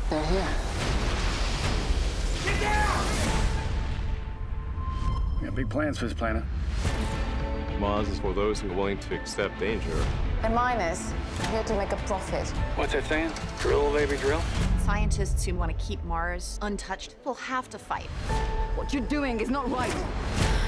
They're here. Get down! We have big plans for this planet. Mars is for those who are willing to accept danger. They're miners, here to make a profit. What's that saying? Drill, baby, drill? Scientists who want to keep Mars untouched will have to fight. What you're doing is not right.